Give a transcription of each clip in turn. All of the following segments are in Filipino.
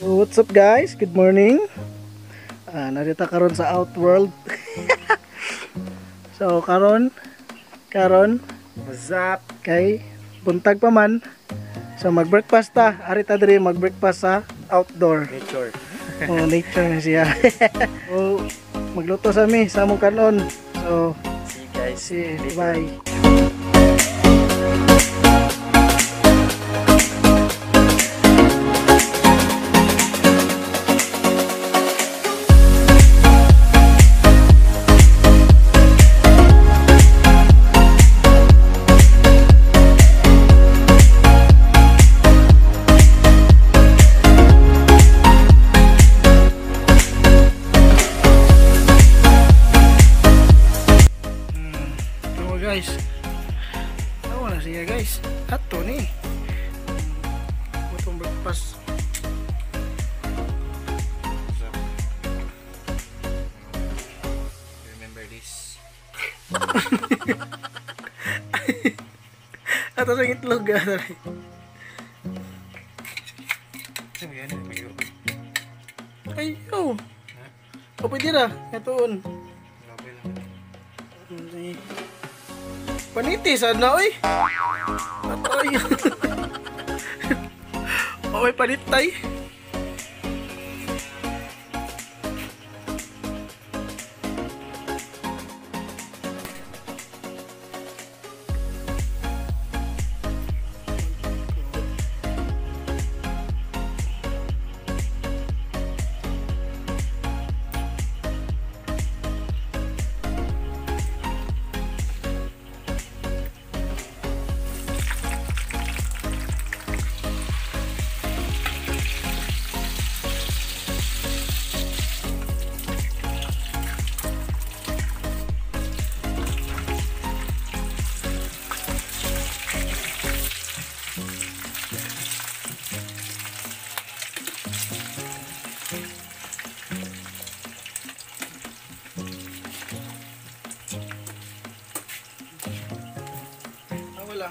What's up guys? Good morning. Narita karon sa Outworld. So karon What's up? kay buntag pa man. So mag-breakfast ta. Ari ta diri mag-breakfast sa outdoor. Nature. Oh, nature na siya. Oh, magluto sa mi sa among kanon. So, See you guys. see, bye. Guys, tawa na siya guys. Ato ni itong breakfast. Remember this. Ato sa itlog sorry. Ay, oh. O pwede ra, itoon. Paniti sana oy. Atoy. Oy panitay. Wala.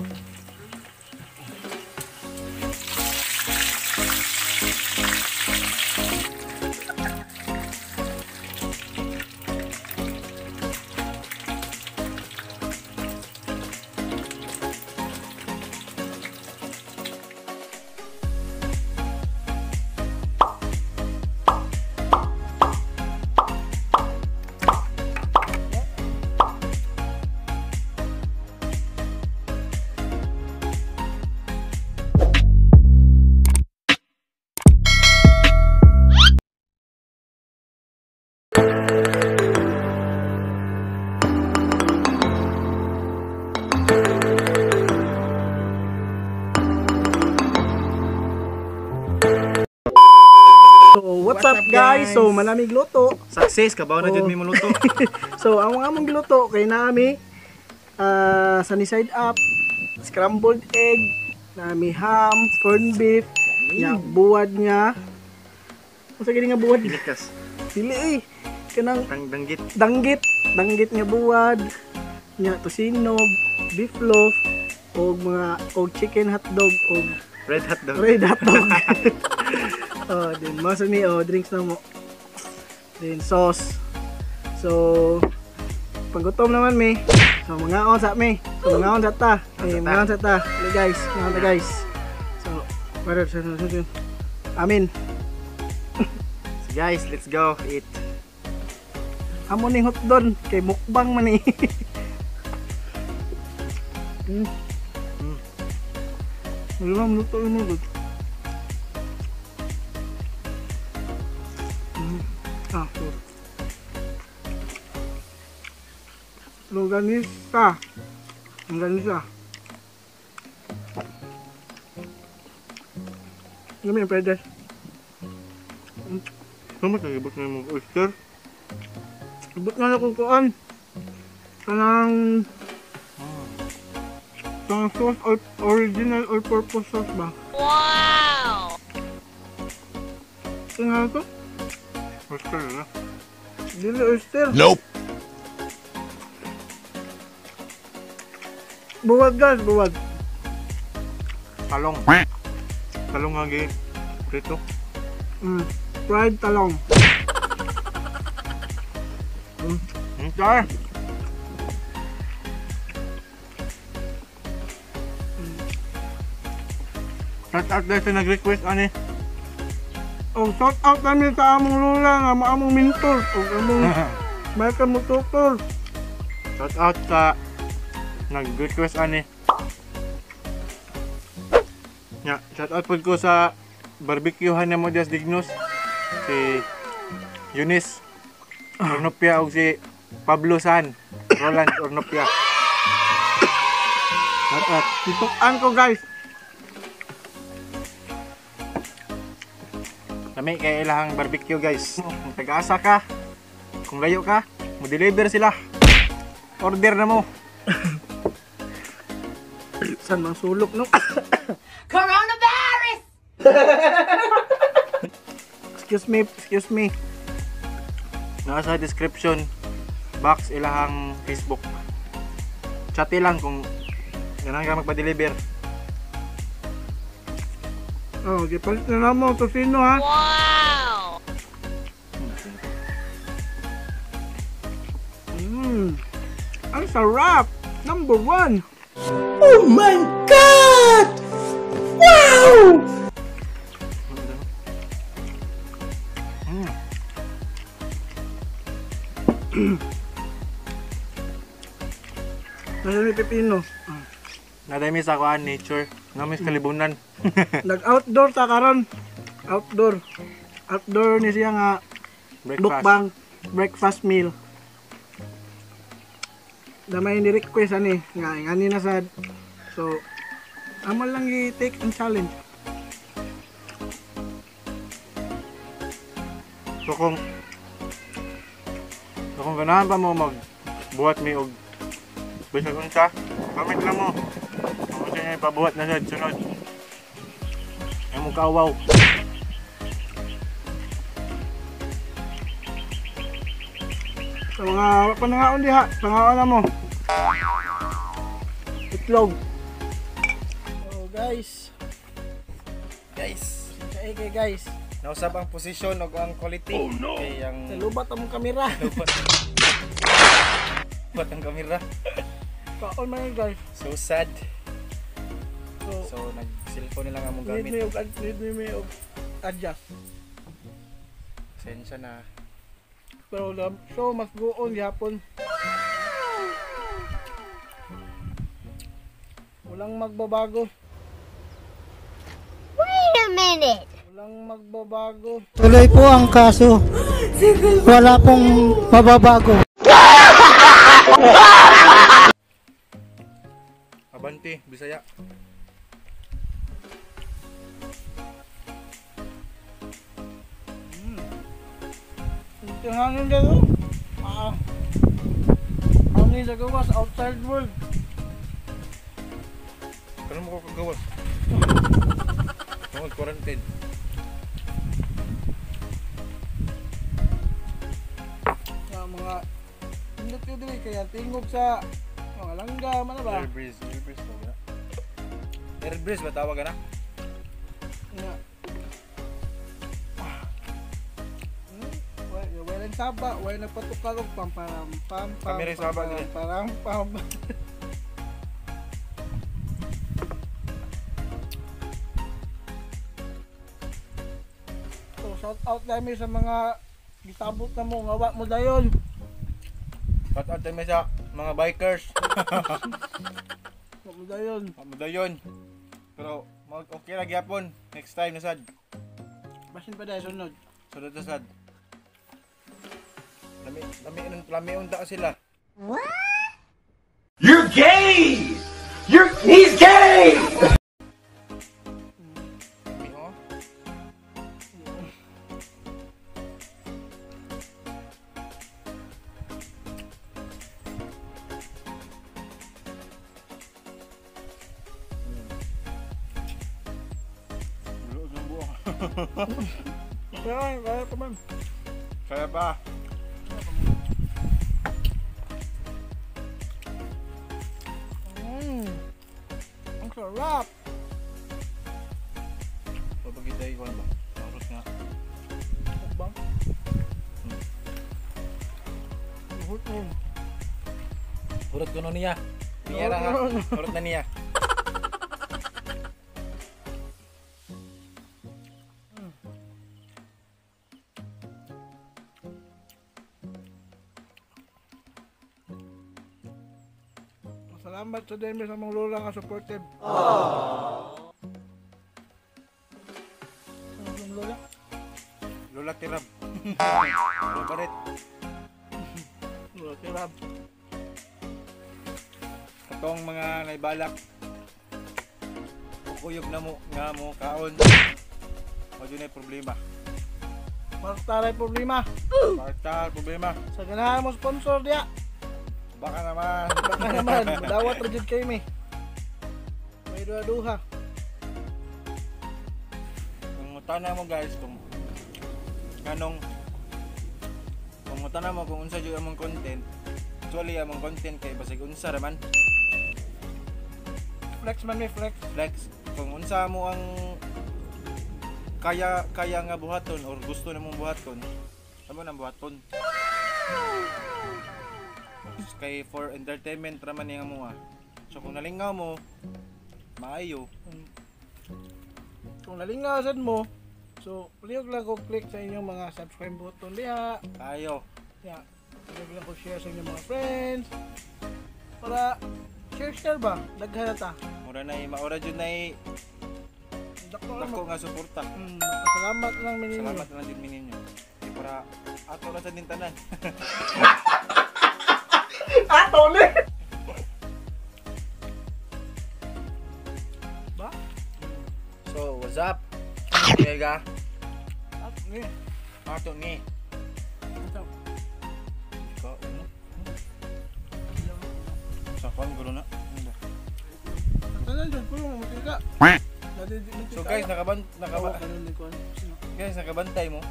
So, what's up guys? So, malamig luto. Success kabaw na Oh. jud mi muluto. So, ang among giluto kay nami sunny side up, scrambled egg, nami ham, corned beef, nya buwad niya. Unsa gini nga buwad? Pinikas. Dili kanang Danggit. danggit nga buwad, nya tosino, beef loaf, og chicken hotdog og Red hot dog. red hotdog. Oh, din masa ni drinks na mo. Then sauce. So paggutom naman mi. So mga on sa mi. So mga on sa ta. Mga on sa ta. Hey guys, mga on ta guys. So para sa amin. So guys, let's go eat. Amo ning hotdog kay mukbang man ni. Wala mo to mo gud. Longganisa. Longganisa. Ano yung pwede? Ano magigibot na mo oyster? Ibot nga na kung kuan. Kanang sauce original all purpose sauce ba? Wow! Tingnan ko. Oyster na. Dili oyster. Nope. Buwag guys, buwag. Talong. Talong nga gi prito. Fried talong. Char! Shout out dahil sa nag-request ani. Oh, shout out namin sa among lula nga maamong mentor o among Michael Mututor. Shout out sa nag-request ani. Ya, shout out po ko sa barbecuehan na mo Dias Dignos. Si Eunice Ornopia o si Pablo San Roland Ornopia. Shout out. Itukan ko guys. Kami kay ilahang barbecue guys. Kung taga-asa ka, kung layo ka, mo-deliver sila. Order na mo. San mang sulok no? Coronavirus! Excuse me. Nasa description box ilahang Facebook. Chat lang kung ganang ka magpa-deliver. Oh, gipalit na namo to sino ha? Wow! Ang sarap! Number 1! Oh my God! Wow! Nasa ni Pepino. Nadami sa kuan nature, namis kalibunan. Nag-outdoor ta karon. Outdoor. Outdoor ni siya nga Breakfast. mukbang breakfast meal. Damay ni request ani nga ngani na sad. So amo lang i-take ang challenge. So kung ganahan pa mo magbuhat mi og bisag unsa, comment lang mo. Kung gusto niyo ipabuhat na sa sunod. Ay mo kauwaw. Sa mga panangaon diha, pangaon na mo. Itlog. Oh guys. Kay guys. Nausap ang posisyon o ang quality. Oh no! Kay ang Nalubat ang kamera. Lubat ang kamera. Kaon man yun, guys. So sad. So So nag-cellphone nila nga mong need gamit. me og adjust. Sensya na. Pero the show must go on gihapon. Walang magbabago. Wait a minute! Walang magbabago. Tuloy po ang kaso. Wala pong mababago. Abanti, Bisaya. Tingnan nyo dito. Ang nila gawas outside world. Kano mo ko kagawas? Tungod quarantine. Nga mga indot ko dili kaya tingog sa mga langgam ano ba? Air breeze ba na? Air breeze ba tawag na? Nga. Wala saba, wala nagpatukal og pam. Kami rin saba dili. Pam. So shout out namin sa mga gitabot na mo, ngawa mo dayon. Shout out tayo sa mga bikers. Ngawa mo dayon. Madayon. Pero okay ra gyapon. Next time na sad. Basin pa dahil sunod. Sunod na sad. Lami unta sila. You're gay! He's gay! Lami oh. Bulog ng buong. Kaya pa man. Kaya pa. Ang sarap. Papagitay ko na ba? Marus nga. Urut ko niya. Niya na ha. Urut na niya. Salamat sa dami sa mga lola nga supportive. Ang lola? Lola Tirab. Lola Baret. Lola Tirab. Katong mga naibalak. Kukuyog na mo nga mo kaon. Wala na problema. Martaray problema. Partal problema. Sa ganahan mo sponsor dia. Baka naman. Baka naman, madawat rajud kayo mi. May duha-duha. Kung mutana mo guys, kung mutana mo kung unsa jud among content, actually among content kay basig unsa raman. Flex man may flex. Flex kung unsa mo ang kaya nga buhaton or gusto namong buhaton, amo nang buhaton. Kay for entertainment raman yang mo. So kung nalingaw mo, maayo. Kung nalingasan mo, so liyog lang ko click sa inyong mga subscribe button diha. Ayo. Ya, liyog lang ko share sa inyong mga friends. Para share ba? Daghan ta. Mura na maura jud nay dako nga suporta. Salamat lang minyo. Salamat lang din mininyo. Para ato lang sa din tanan. Ato ni. Ba? So, what's up? Mega. Ato ni. Ato ni. Ato. Ka ano? Sa kon guro na. Tanan jud ko mo tika. So guys, nakabantay mo.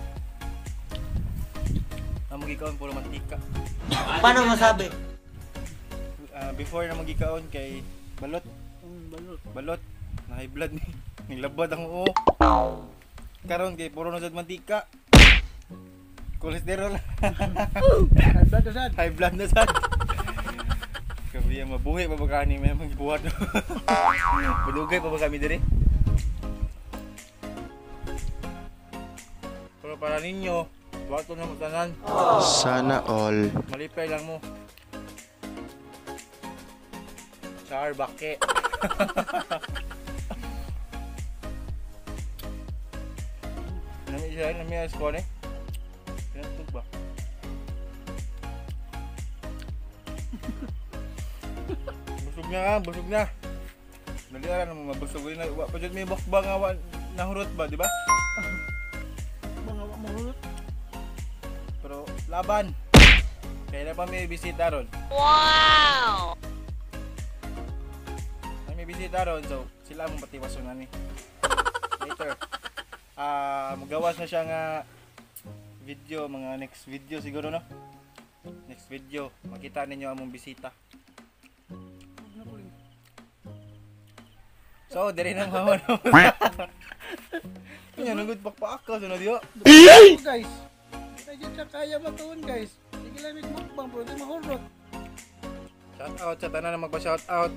Ang magikaon puro mantika. Paano masabi? Before na magikaon kay balot, Balot. na high blood ni. Nilabad ang uo. Karon kay puro na sad mantika. Cholesterol. High blood na sad. Kabiya mabuhi pa ba kani may magbuhat. Madugay pa ba kami dire? Pero para ninyo, wato na mutanan. Sana all. Malipay lang mo. Char bake. Nami siya, nami ayos ko ne. Pinatug ba? Busog na. Naliaran mo mabusog na. Wa pa jud may bakbang nga nahurot ba, di ba? Mga mahulot. Pero laban. Kailan pa may bisita ron? Wow! May bisita ron, so sila ang patiwason na ni. Later. Magawas na siya nga video, mga next video siguro no? Next video, makita ninyo among bisita. So, diri na mao no. Nya nugod pakpaakaw sa diyo. Guys. Kita jud siya kaya matuon guys. Sige lang mukbang bro, di mahulot. Shout out sa tanan na magpa-shout out.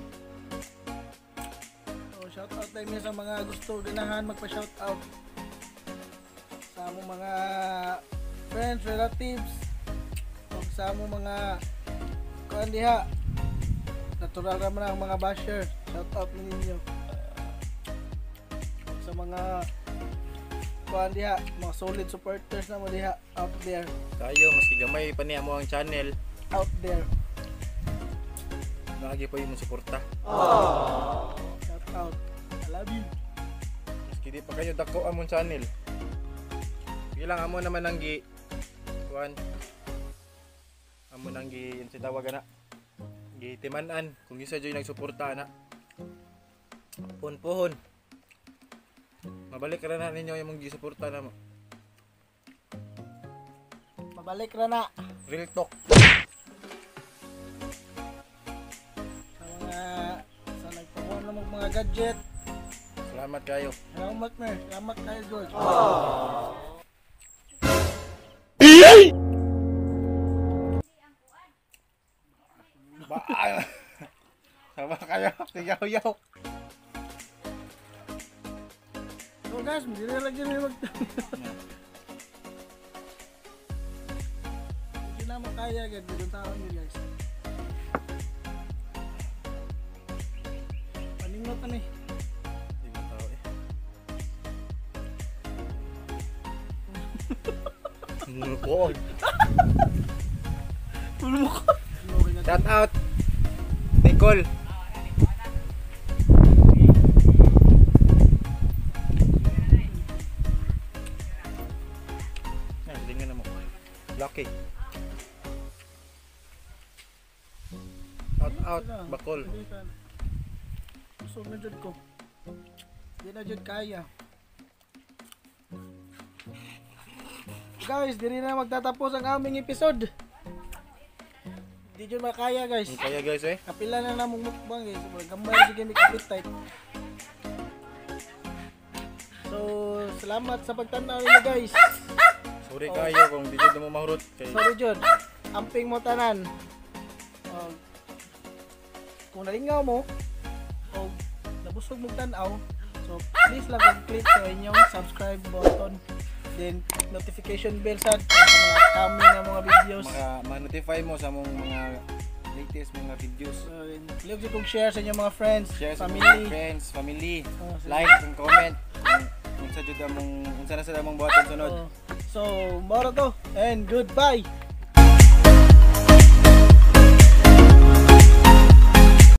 So, shout out tayo sa mga gusto ganahan magpa-shout out. Sa among mga friends, relatives, o sa among mga kuan diha. Natural naman ang mga basher. Shout out ninyo. Sa mga kuan diha, mga solid supporters na mo diha out there. Kayo maski gamay pa niya mo ang channel. Out there. Nagi pa yung suporta. Shout out. I love you. Maski di pa kayo dako among channel. Ilang amo naman ang kuan. Amo nang yung tawag na. Timanan kung isa joy nagsuporta na. Pohon. Mabalik ra na ninyo yung mga gisuporta na mo. Mabalik ra na. Real talk. Sa nagpakuha na mga gadget. Salamat kayo. Salamat mer. Salamat kayo George. Yaw-yaw. So guys, hindi na lagi may mag... Hindi na makaya agad. Dito taon yun guys. Paningot na eh. Hindi ko tao eh. Nukod. Shout out Nicole. Ay, tingnan na mo. Lucky. Shout out Bakol. Busog na dyan ko. Hindi na dyan kaya. Guys, diri na magtatapos ang aming episode. Hindi dyan makaya guys. Kaya guys eh. Kapila na namong mukbang guys. Gambay na sige may appetite. So, salamat sa pagtanaw niyo guys. Sorry kayo kung di dyan mo mahurot. Sorry Jod. Amping mo tanan. Kung nalingaw mo o nabusog mo tanaw, so please lang mag-click sa inyong subscribe button, then notification bell sa mga coming na mga videos. Ma-notify mo sa mong mga latest mga videos. Huwag niyo kong share sa inyong mga friends, Share sa family. mga friends, family. Like and comment. Kung sa na sa damong buhatan sunod. So, moro to and goodbye.